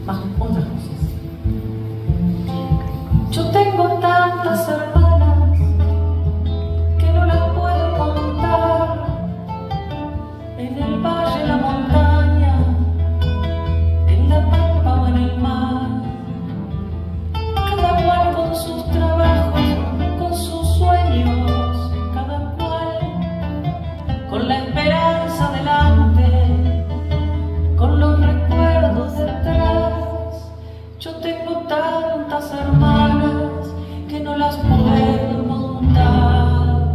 más otras cosas. Yo tengo tantas hermanas que no las puedo contar, en el valle, en la montaña, en la pampa o en el mar, cada cual con sus trabajos, con sus sueños, cada cual con la esperanza delante, con los recuerdos detrás. Yo tengo tantas hermanas que no las puedo contar.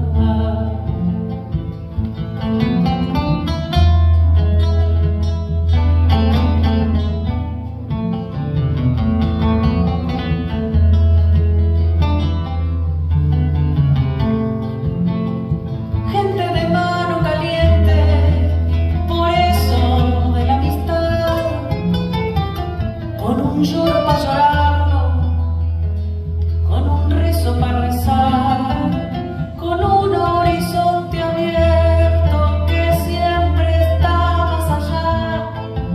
Gente de mano caliente, por eso de la amistad, con un lloro para llorarlo, con un rezo para rezar, con un horizonte abierto que siempre está más allá,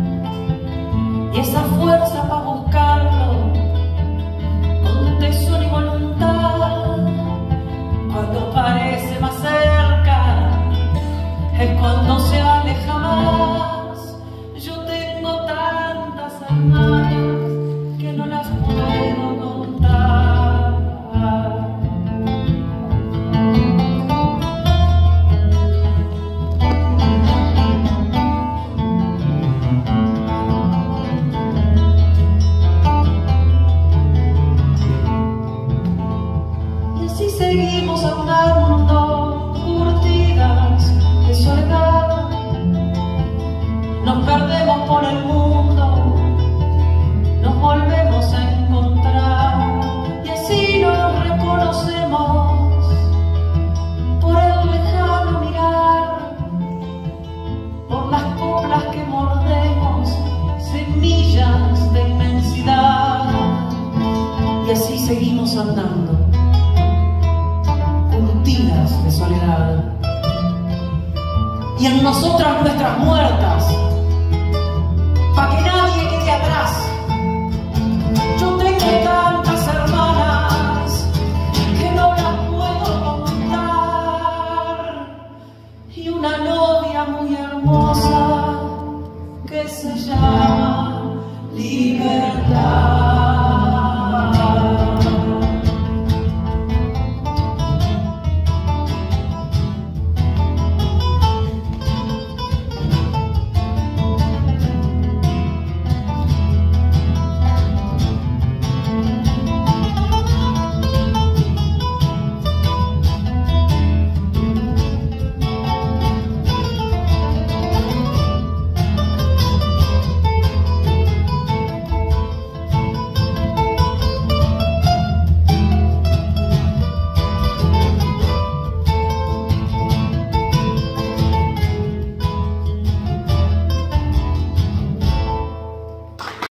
y esa fuerza para buscarlo, con tesón y voluntad. Cuando parece más cerca, es cuando se aleja más. Yo tengo tantas hermanas que no las puedo contar. Y así seguimos andando, curtidas de soledad. Nos perdemos por el mundo, nos volvemos a encontrar, y así nos reconocemos por el lejano mirar, por las coplas que mordemos, semillas de inmensidad. Y así seguimos andando, curtidas de soledad, y en nosotras nuestras muertas, pa' que nadie quede atrás. Yo tengo tantas hermanas que no las puedo contar, y una novia muy hermosa